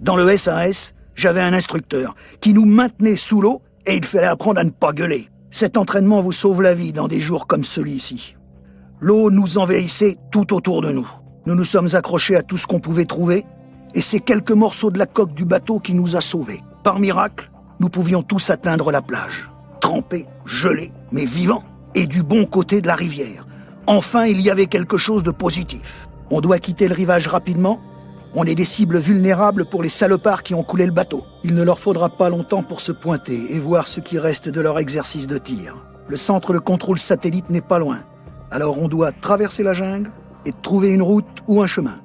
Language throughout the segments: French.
Dans le SAS, j'avais un instructeur qui nous maintenait sous l'eau et il fallait apprendre à ne pas gueuler. Cet entraînement vous sauve la vie dans des jours comme celui-ci. L'eau nous envahissait tout autour de nous. Nous nous sommes accrochés à tout ce qu'on pouvait trouver et c'est quelques morceaux de la coque du bateau qui nous a sauvés. Par miracle, nous pouvions tous atteindre la plage. Trempés, gelés, mais vivants, et du bon côté de la rivière. Enfin, il y avait quelque chose de positif. On doit quitter le rivage rapidement. On est des cibles vulnérables pour les salopards qui ont coulé le bateau. Il ne leur faudra pas longtemps pour se pointer et voir ce qui reste de leur exercice de tir. Le centre de contrôle satellite n'est pas loin. Alors on doit traverser la jungle et trouver une route ou un chemin.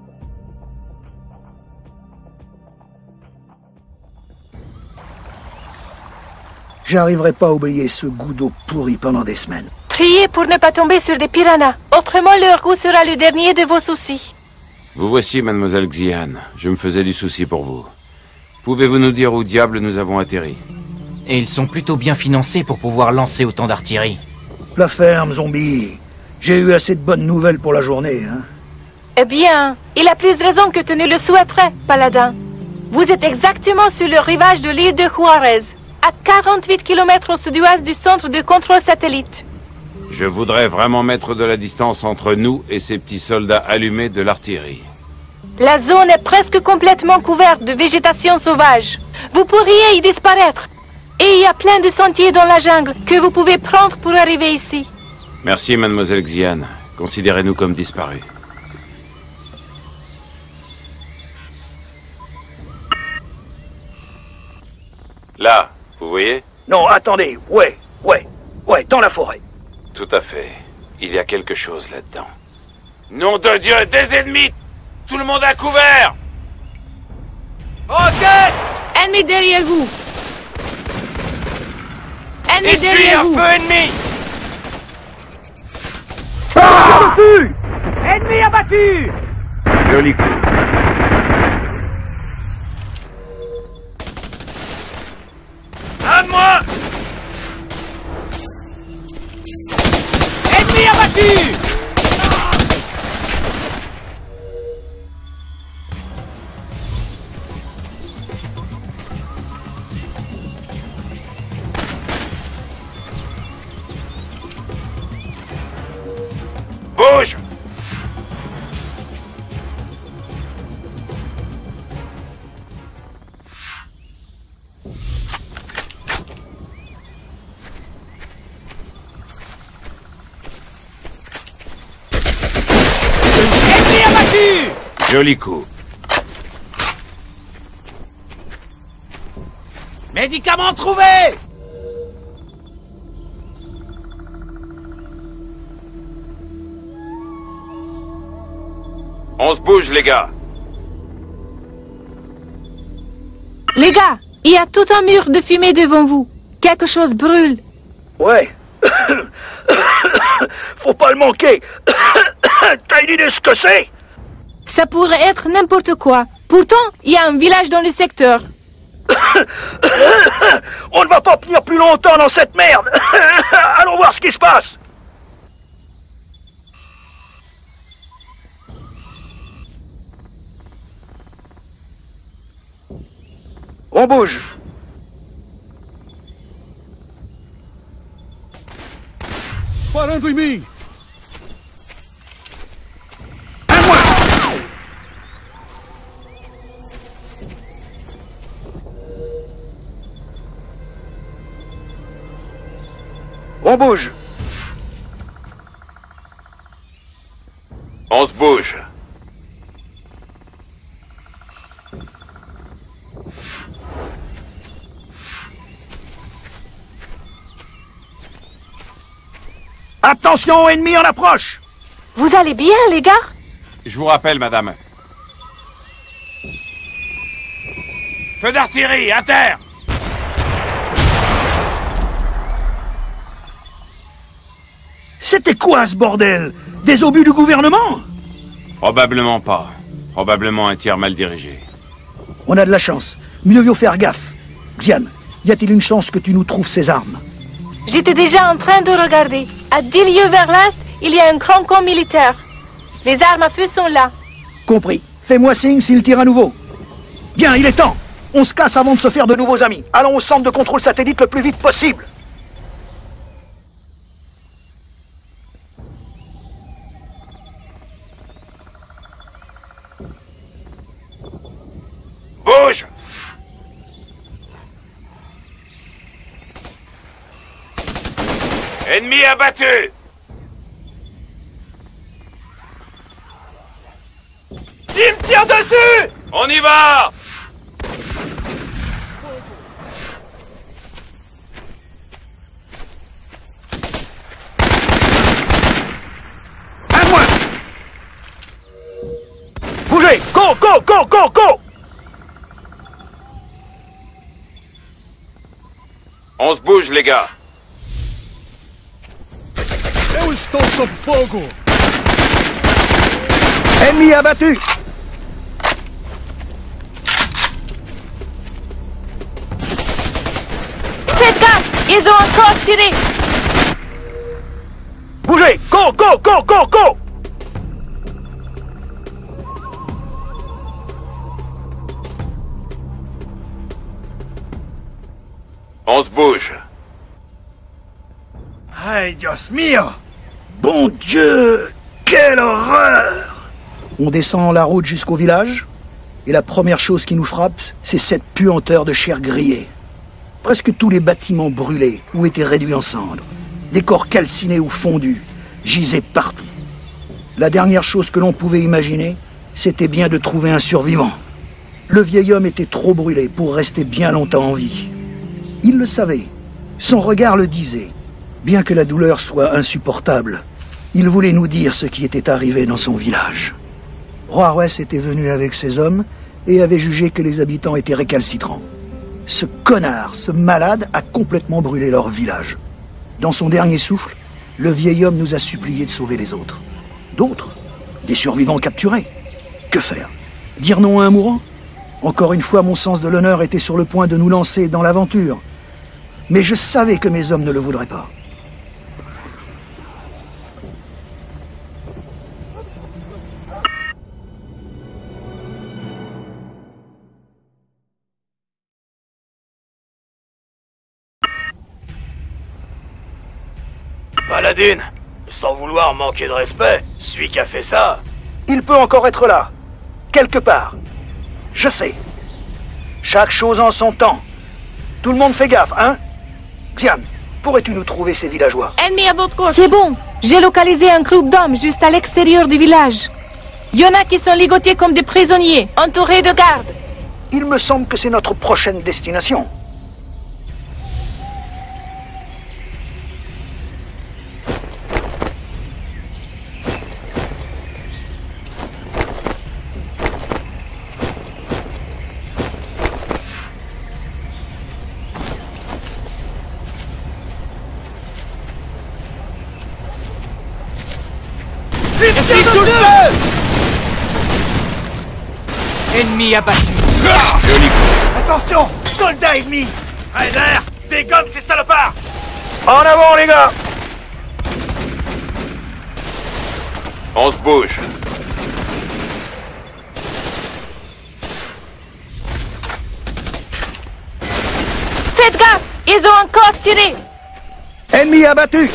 J'arriverai pas à oublier ce goût d'eau pourrie pendant des semaines. Priez pour ne pas tomber sur des piranhas. Autrement, leur goût sera le dernier de vos soucis. Vous voici, mademoiselle Xian. Je me faisais du souci pour vous. Pouvez-vous nous dire où diable nous avons atterri? Et ils sont plutôt bien financés pour pouvoir lancer autant d'artillerie. La ferme, zombie. J'ai eu assez de bonnes nouvelles pour la journée, hein. Eh bien, il a plus de raison que tu ne le souhaiterais, Paladin. Vous êtes exactement sur le rivage de l'île de Juarez, à 48 km au sud-ouest du centre de contrôle satellite. Je voudrais vraiment mettre de la distance entre nous et ces petits soldats allumés de l'artillerie. La zone est presque complètement couverte de végétation sauvage. Vous pourriez y disparaître. Et il y a plein de sentiers dans la jungle que vous pouvez prendre pour arriver ici. Merci, mademoiselle Xian. Considérez-nous comme disparus. Là, vous voyez? Non, attendez, ouais, dans la forêt. Tout à fait. Il y a quelque chose là-dedans. Nom de Dieu, des ennemis! Tout le monde à couvert! Ok! Ennemi derrière vous! Ennemi Détruit derrière un vous! feu ennemi! Ennemi abattu! Joli coup. À moi! Ennemi abattu! Bouge! Ennemi abattu! Joli coup. Médicaments trouvés! On se bouge, les gars. Les gars, il y a tout un mur de fumée devant vous. Quelque chose brûle. Ouais. Faut pas le manquer. T'as une idée de ce que c'est? Ça pourrait être n'importe quoi. Pourtant, il y a un village dans le secteur. On ne va pas tenir plus longtemps dans cette merde. Allons voir ce qui se passe. On bouge. Parando em mim! À moi. On bouge. On se bouge. Attention, ennemi en approche. Vous allez bien, les gars? Je vous rappelle, madame. Feu d'artillerie, à terre! C'était quoi ce bordel? Des obus du gouvernement? Probablement pas. Probablement un tir mal dirigé. On a de la chance. Mieux vaut faire gaffe. Xian, y a-t-il une chance que tu nous trouves ces armes? J'étais déjà en train de regarder. À 10 lieues vers l'est, il y a un grand camp militaire. Les armes à feu sont là. Compris. Fais-moi signe s'il tire à nouveau. Bien, il est temps. On se casse avant de se faire de nouveaux amis. Allons au centre de contrôle satellite le plus vite possible. Bouge! Ennemi abattu! Il me tire dessus! On y va! À moi! Bougez! Go, go, go, go, go! On se bouge, les gars. Eu estou sob fogo! Ennemi abattu! Faites gaffe, ils ont encore tiré. Bougez! Go, go, go, go, go! On se bouge. Ay, Dios mío! Bon Dieu! Quelle horreur! On descend la route jusqu'au village, et la première chose qui nous frappe, c'est cette puanteur de chair grillée. Presque tous les bâtiments brûlés ou étaient réduits en cendres. Des corps calcinés ou fondus gisaient partout. La dernière chose que l'on pouvait imaginer, c'était bien de trouver un survivant. Le vieil homme était trop brûlé pour rester bien longtemps en vie. Il le savait. Son regard le disait. Bien que la douleur soit insupportable, il voulait nous dire ce qui était arrivé dans son village. Juarez était venu avec ses hommes et avait jugé que les habitants étaient récalcitrants. Ce connard, ce malade, a complètement brûlé leur village. Dans son dernier souffle, le vieil homme nous a supplié de sauver les autres. D'autres? Des survivants capturés. Que faire? Dire non à un mourant? Encore une fois, mon sens de l'honneur était sur le point de nous lancer dans l'aventure. Mais je savais que mes hommes ne le voudraient pas. Paladine, sans vouloir manquer de respect, celui qui a fait ça... Il peut encore être là. Quelque part. Je sais. Chaque chose en son temps. Tout le monde fait gaffe, hein? Xian, pourrais-tu nous trouver ces villageois? Ennemi à votre gauche. C'est bon. J'ai localisé un groupe d'hommes juste à l'extérieur du village. Il y en a qui sont ligotés comme des prisonniers, entourés de gardes. Il me semble que c'est notre prochaine destination. Ennemi abattu. Joli coup. Attention, soldats ennemis! Ryder, dégomme ces salopards! En avant, les gars! On se bouge. Faites gaffe, ils ont encore tiré. Ennemi abattu!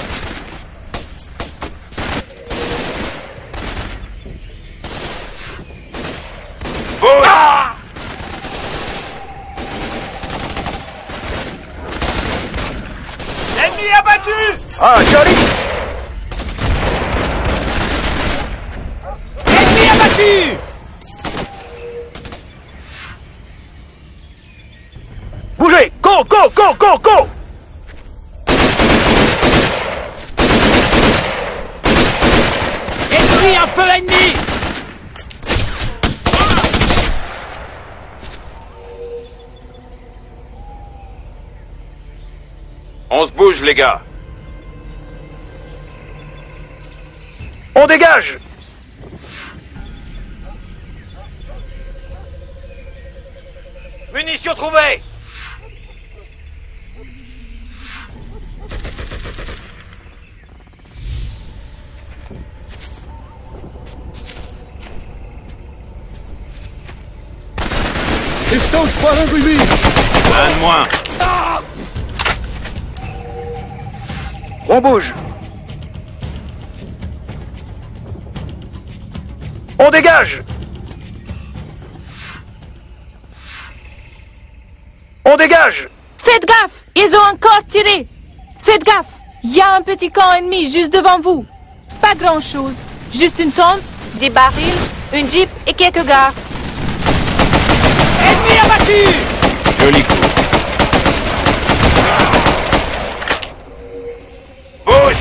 Bouge. Ah! Ennemi abattu! Ah, joli! Ennemi abattu. Bougez! Go, go, go, go, go! Ennemi, un feu ennemi. On se bouge, les gars. On dégage! Munitions trouvées! Estão disparando em mim! Un de moins. On bouge. On dégage. On dégage. Faites gaffe! Ils ont encore tiré! Faites gaffe! Il y a un petit camp ennemi juste devant vous. Pas grand-chose. Juste une tente, des barils, une jeep et quelques gars. Ennemi abattu! Joli coup. Bouge!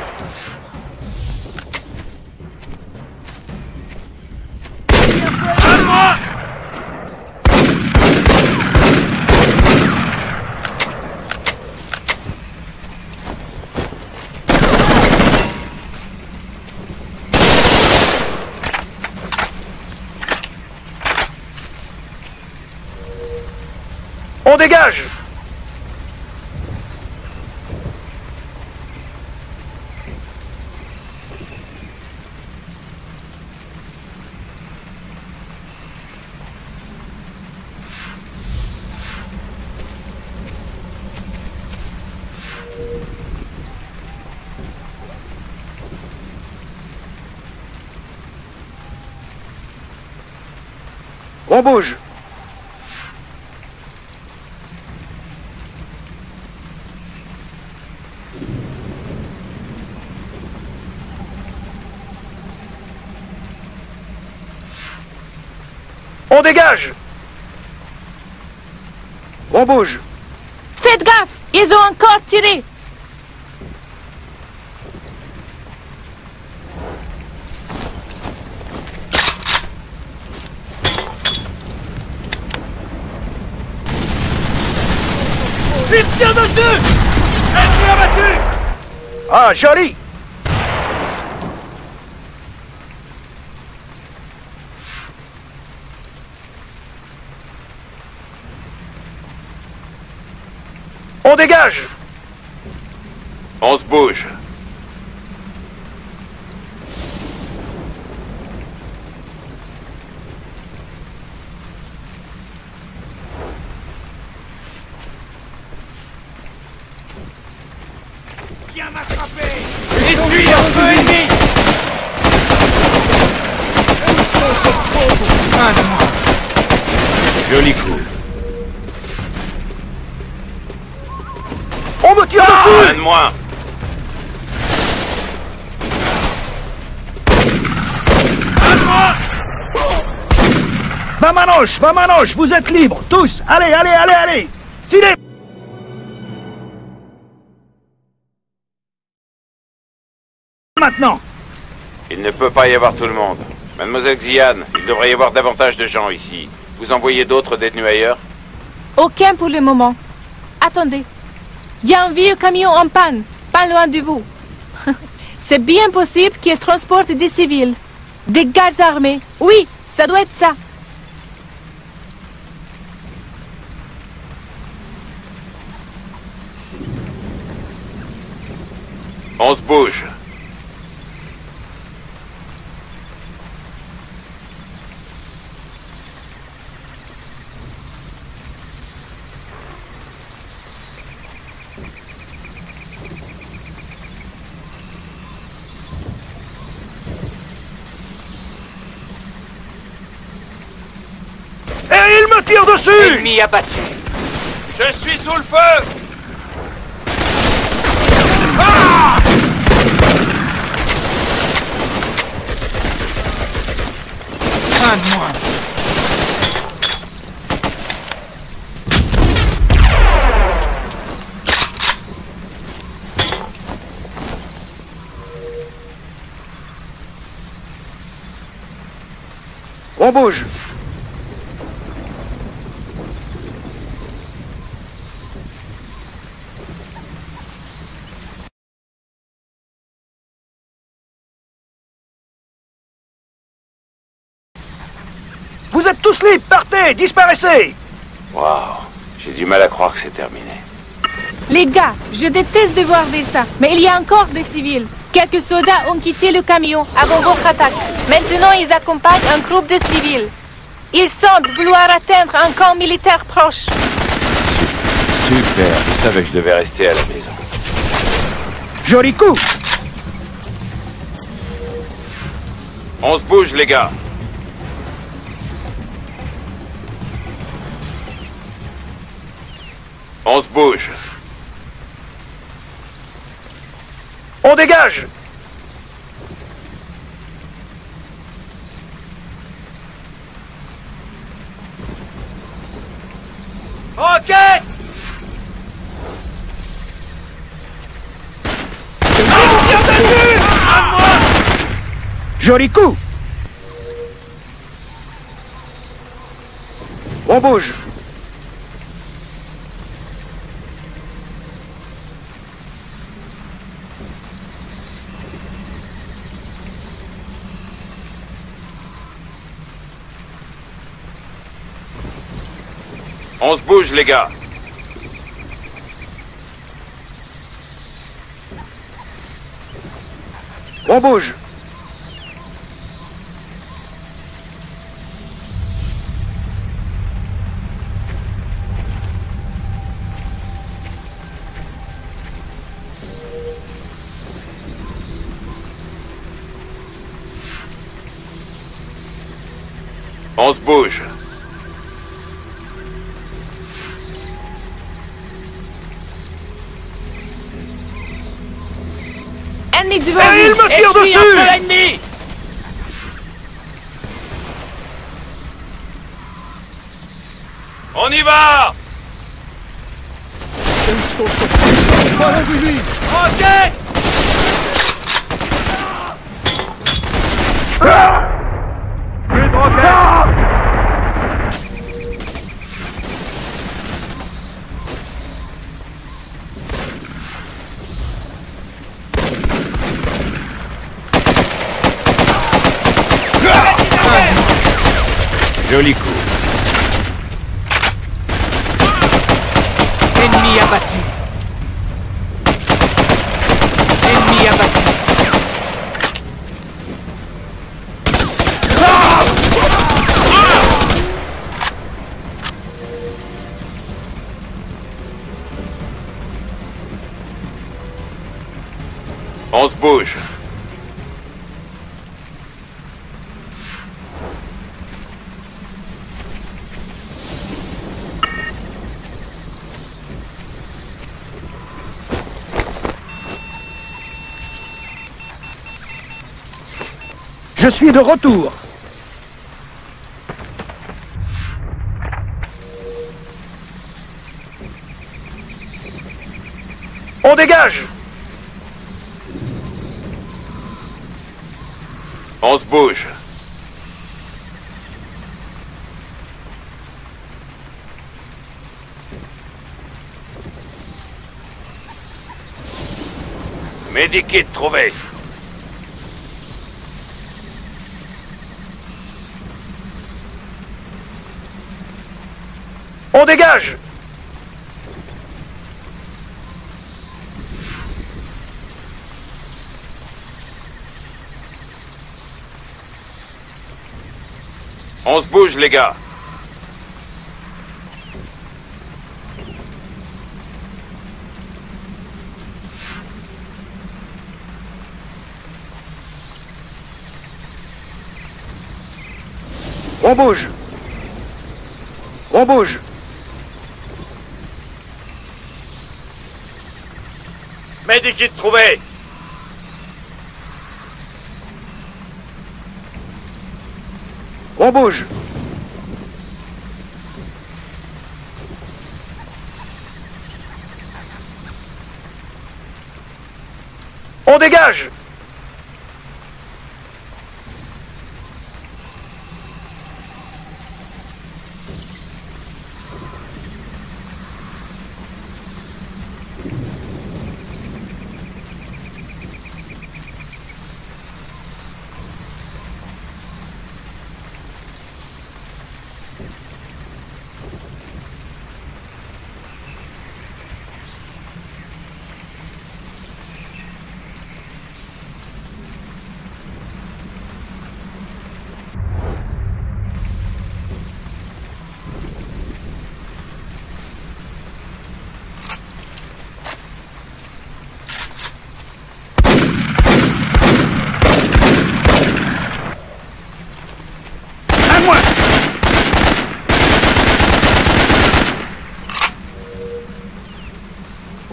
On dégage. On bouge. On dégage. On bouge. Faites gaffe! Ils ont encore tiré! Ils tirent dessus! Ennemi abattu! Ah, joli. On dégage. On se bouge. Viens m'attraper! Essuie un feu ennemi! Un de moins. Joli coup. On me tire dessus. Un de moins. Vamanos, vous êtes libres, tous. Allez, allez, allez, allez. Filez. Maintenant. Il ne peut pas y avoir tout le monde. Mademoiselle Xian, il devrait y avoir davantage de gens ici. Vous envoyez d'autres détenus ailleurs? Aucun pour le moment. Attendez. Il y a un vieux camion en panne, pas loin de vous. C'est bien possible qu'il transporte des civils. Des gardes armés. Oui, ça doit être ça. On se bouge. Et il me tire dessus. Ennemi abattu! Je suis sous le feu! Un de moins. On bouge. Vous êtes tous libres, partez, disparaissez. Waouh, j'ai du mal à croire que c'est terminé. Les gars, je déteste devoir dire ça, mais il y a encore des civils. Quelques soldats ont quitté le camion avant votre attaque. Maintenant, ils accompagnent un groupe de civils. Il semble vouloir atteindre un camp militaire proche. Super, je savais que je devais rester à la maison. Joli coup! On se bouge, les gars. On se bouge. On dégage! Roquette! Joli coup! On bouge! On se bouge, les gars. On bouge! On se bouge. Ennemi devant Et il vous. me tire Ennemi dessus! entre l'ennemi. On y va! Eu estou sofrendo. Disparando em mim! Roquette! Plus de roquettes! Joli coup. Ennemi abattu. Ennemi abattu. On se bouge. Je suis de retour. On dégage! On se bouge. Medikit trouvé. On dégage! On se bouge, les gars. On bouge! On bouge! Medikit trouvé. On bouge! On dégage!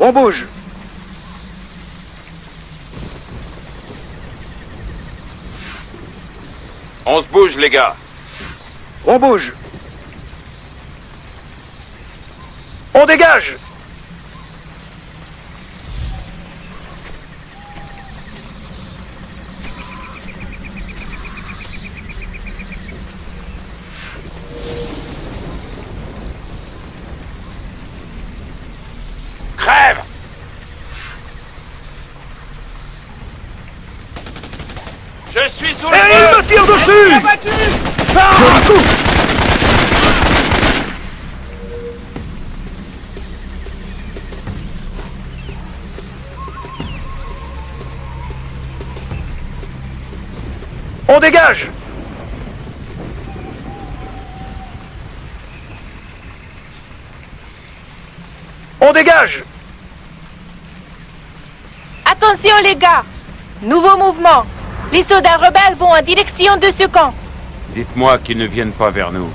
On bouge. On se bouge, les gars. On bouge. On dégage. Crève! Je suis sous le Et il me tire dessus! Joli coup! On dégage! On dégage! Attention les gars! Nouveau mouvement! Les soldats rebelles vont en direction de ce camp. Dites-moi qu'ils ne viennent pas vers nous.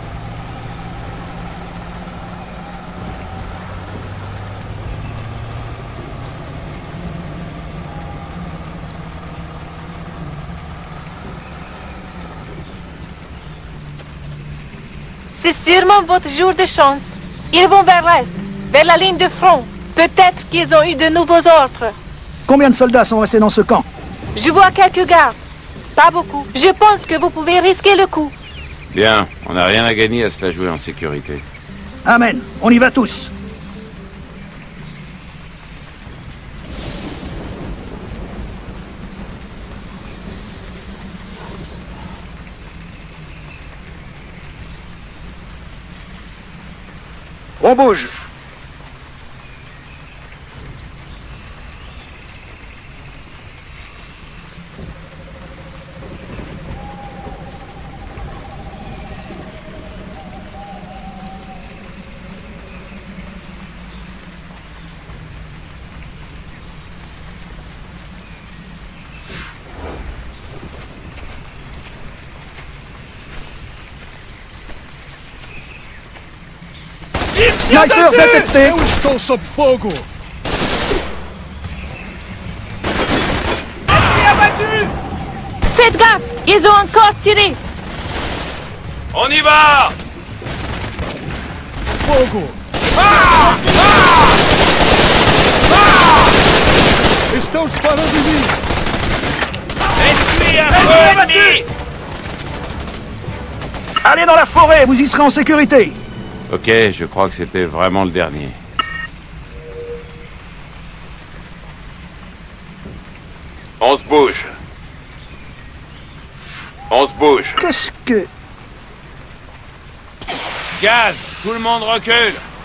C'est sûrement votre jour de chance. Ils vont vers l'est, vers la ligne de front. Peut-être qu'ils ont eu de nouveaux ordres. Combien de soldats sont restés dans ce camp? Je vois quelques gardes. Pas beaucoup. Je pense que vous pouvez risquer le coup. Bien, on n'a rien à gagner à se la jouer en sécurité. Amen. On y va tous. On bouge. Sniper détecté! Eu estou sob fogo! Faites gaffe! Ils ont encore tiré! On y va! Fogo! Estão disparando em mim! Ennemi à feu ennemi! Allez dans la forêt, vous y serez en sécurité. Ok, je crois que c'était vraiment le dernier. On se bouge. On se bouge. Qu'est-ce que... Gaz, tout le monde recule.